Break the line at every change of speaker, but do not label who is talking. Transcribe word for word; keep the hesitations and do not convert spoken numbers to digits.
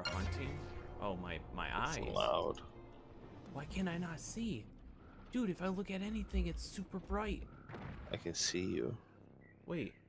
are hunting. Oh, my my
It's
eyes.
loud.
Why can't I not see? Dude, if I look at anything, it's super bright.
I can see you.
Wait.